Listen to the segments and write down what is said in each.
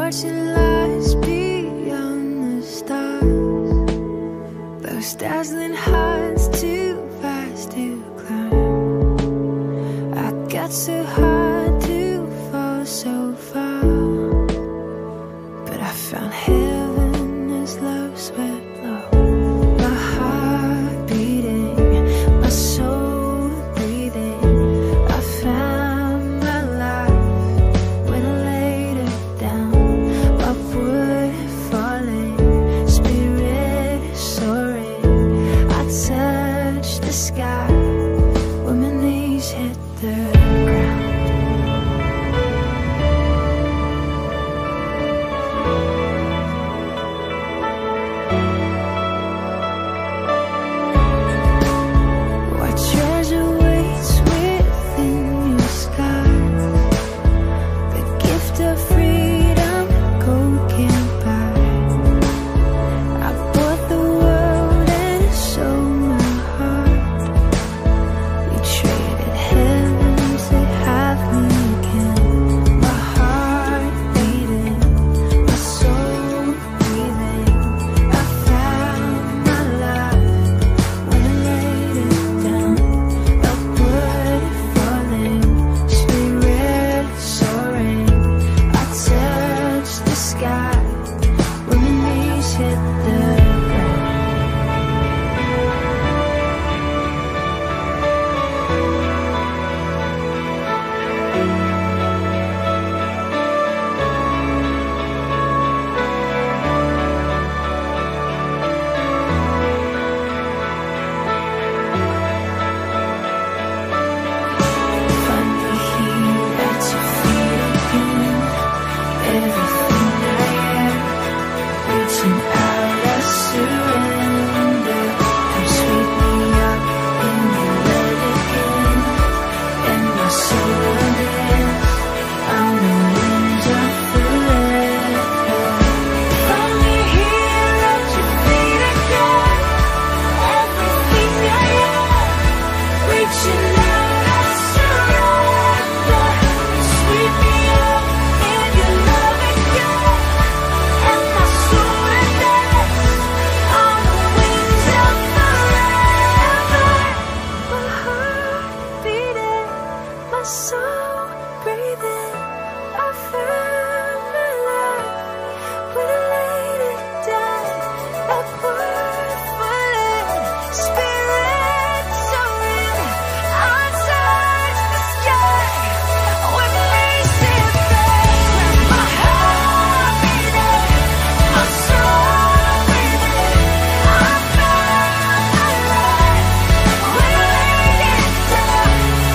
watching lights beyond the stars. Those dazzling heights too fast to climb. I got so high to fall so far, but I found heaven as love swept low. My heart beating, my soul breathing. I found my life when I laid it down. Upward falling, spirit soaring. I touched the sky when my knees hit the ground. What treasure waits within your skies? The gift of freedom gold can't buy. I bought the world and sold my heart. We traded heaven to have me again. My heart beating, my soul breathing. I found my life when I laid it down. Upward falling, spirit soaring. I touched the sky when my knees hit the ground. Finally here at your feet again. Everything I am, reaching out, I surrender. Come sweep me up in your love again, and my soul lives on the wings of forever. Finally here at your feet again. Everything I am, reaching out, I surrender. Sweep me up in your love again, and my soul lives on the wings of forever. My heart beating, my soul breathing. I found my life when I laid it down. Upward falling, spirit soaring. I touched the sky when my knees hit the ground. My heart beating, my soul breathing. I found my life when I laid it down.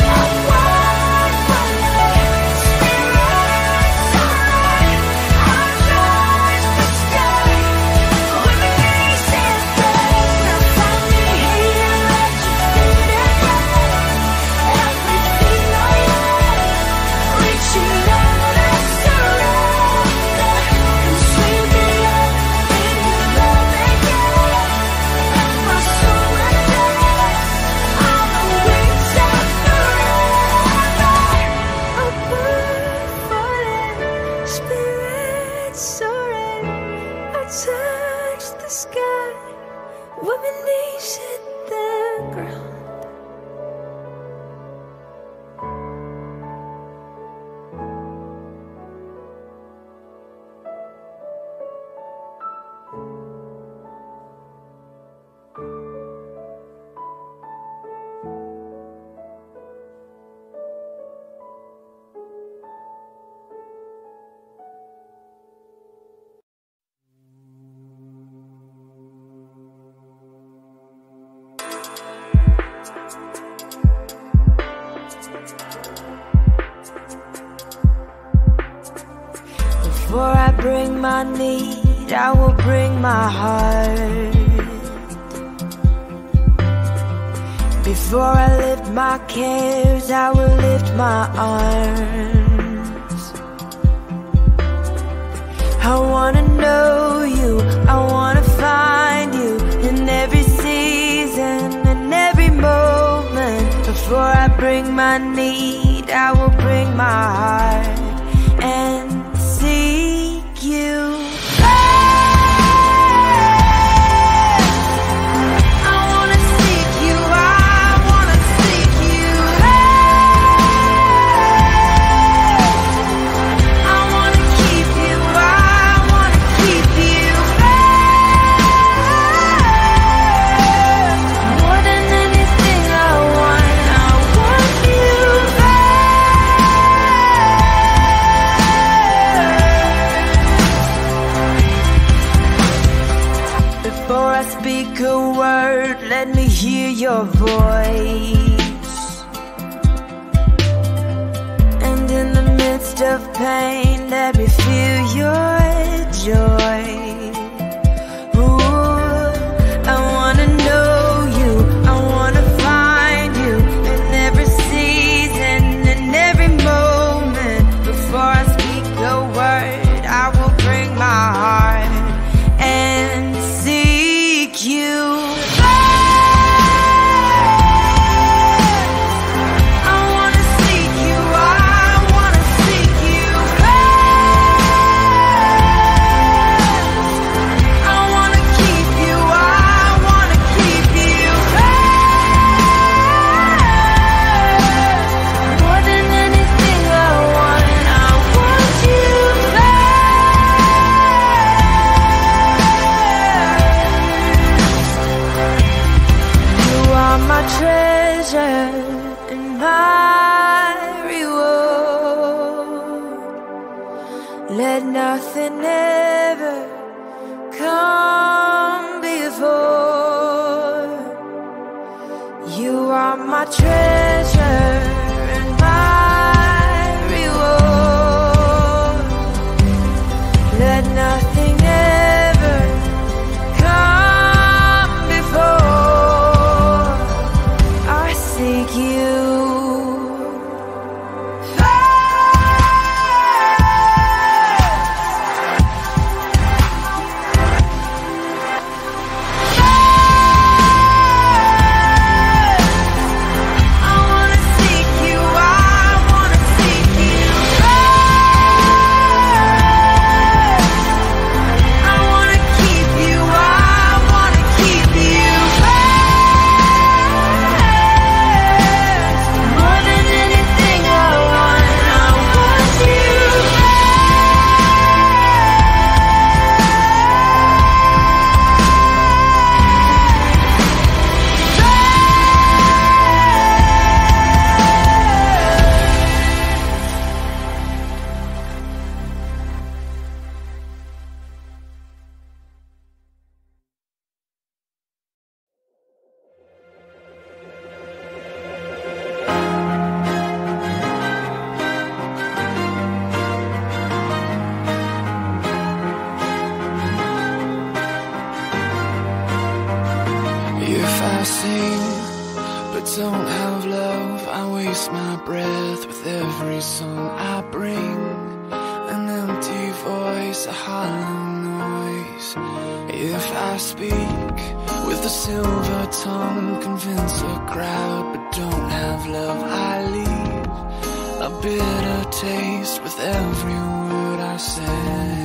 Upward falling, spirit soaring. I touched the sky when my knees hit the ground. Finally here at your feet again. Everything I am, reaching out, I surrender. And sweep me up in your love again, and my soul lives on the wings of forever. Upward falling, spirit soaring. I touched the sky when my knees hit the ground. Before I bring my need, I will bring my heart. Before I lift my cares, I will lift my arms. I wanna know you, I wanna find you in every season, in every moment. Before I bring my need, I will bring my heart and seek you. my reward. Let nothing ever come before. You are my treasure and my reward. Let nothing ever come before. I seek you. Don't have love, I waste my breath with every song I bring. An empty voice, a hollow noise. If I speak with a silver tongue, convince a crowd, but don't have love, I leave a bitter taste with every word I say.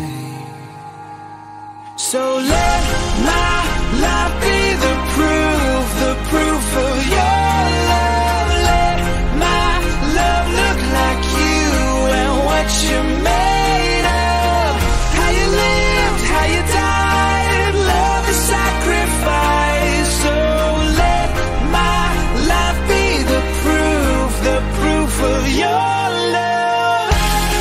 So let my life be the proof of your you're made of, how you lived, how you died, love is sacrifice. So let my life be the proof of your love.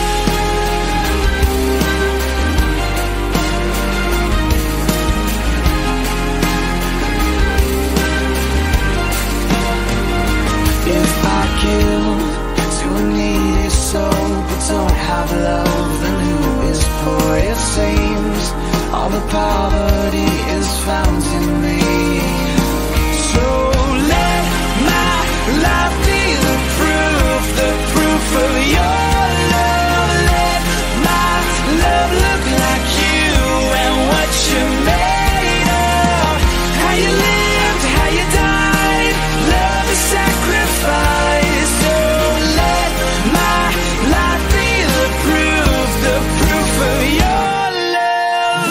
If I give to a needy soul but don't have love, then who is poor? It seems all the poverty is found in me. So let my life be the proof of your love. Let my love look like you and what you're made of, how you lived, how you died, love is sacrifice. So let my life be the proof of your love.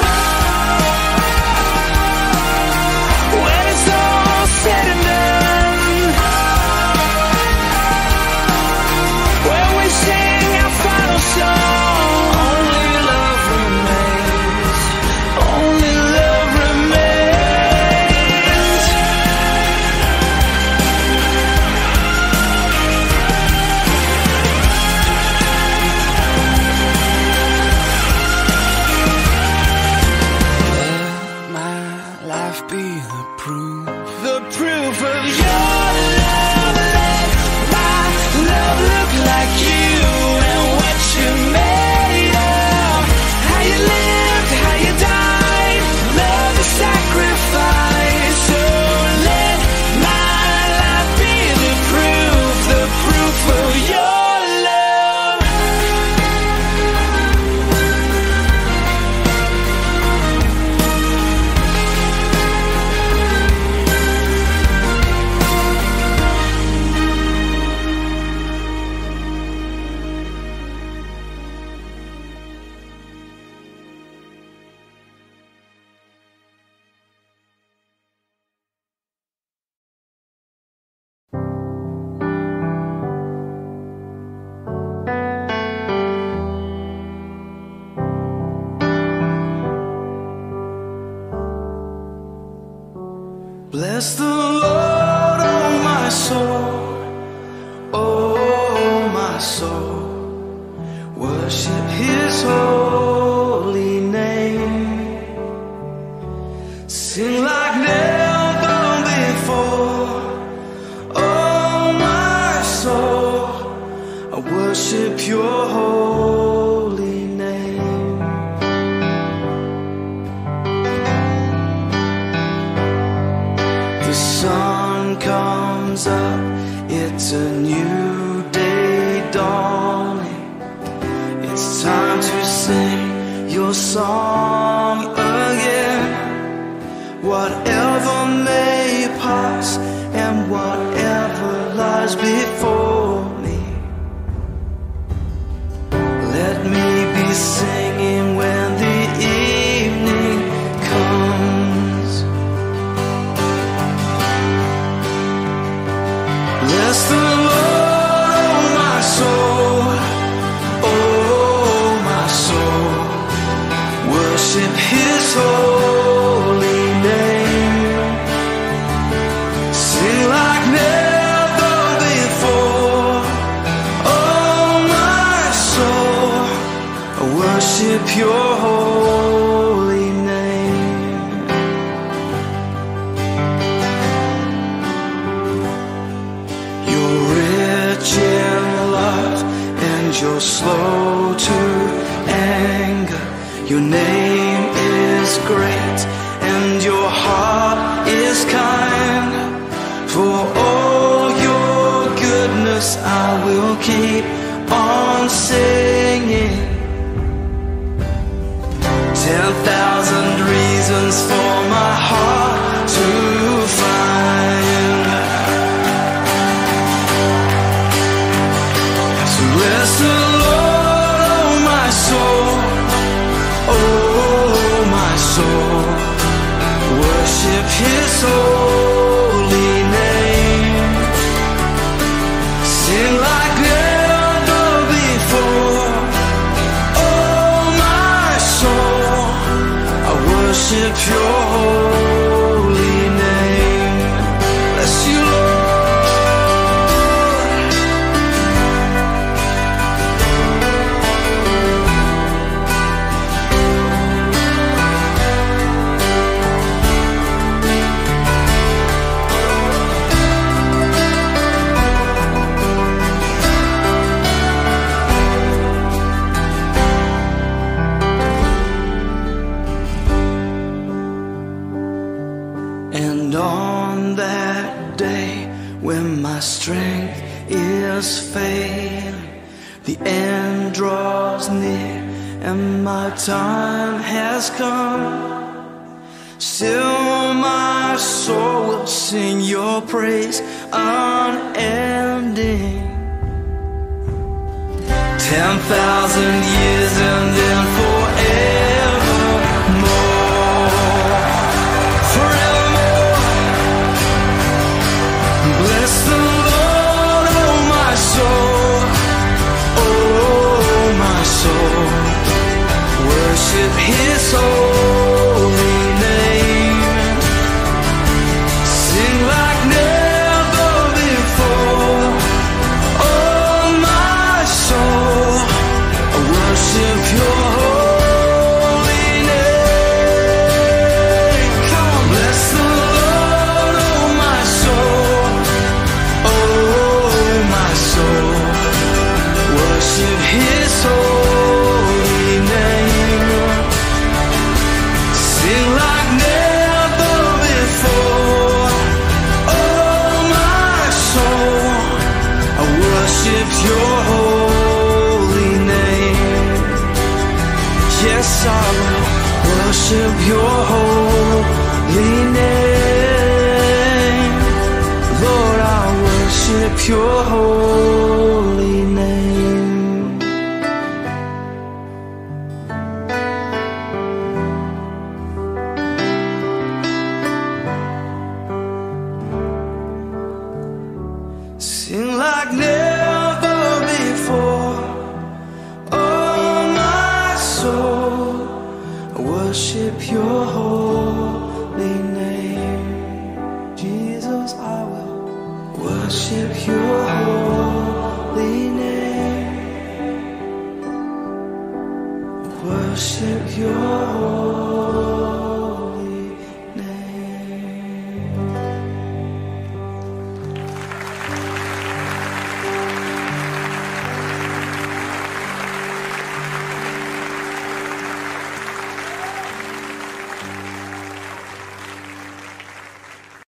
When it's all said and done, when we sing our final song, only love remains, only love remains. Let my life be the proof of your love. Let my love look like you and what you're made of, how you lived, how you died, love is sacrifice. So let my life be the proof of your love. Bless the Lord, oh my soul, oh my soul worship His holy name. Sing like never before. Oh, my soul, I worship Your holy name. The sun comes up, it's a new day dawning. It's time to sing Your song again. Whatever may pass and whatever lies before me, let me be singing when the evening comes. Bless the Lord, oh my soul, oh my soul, worship His holy name. Sing like never before. Oh my soul, I worship Your holy name. You're rich in love and You're slow to anger. Your name is great and Your heart is kind. For all Your goodness I will keep on singing. 10,000 reasons for my heart to find. So bless the Lord, oh my soul, oh my soul, worship His holy name. Sing like never before. Oh my soul, I worship Your holy name. Bless You, Lord. And on that day when my strength is failing, the end draws near and my time has come, still my soul will sing Your praise unending. 10,000 years and then forevermore. Forevermore. Bless the Lord, oh my soul, oh my soul, worship His holy name. Sing like never before. Oh my soul, I worship Your holy name. Come on, bless the Lord, oh my soul, oh my soul, worship His holy name. Sing like never before. Oh my soul, I worship Your holy name. Yes, I will worship Your holy name. Lord, I worship Your holy name. Sing like never before. Oh my soul, I worship Your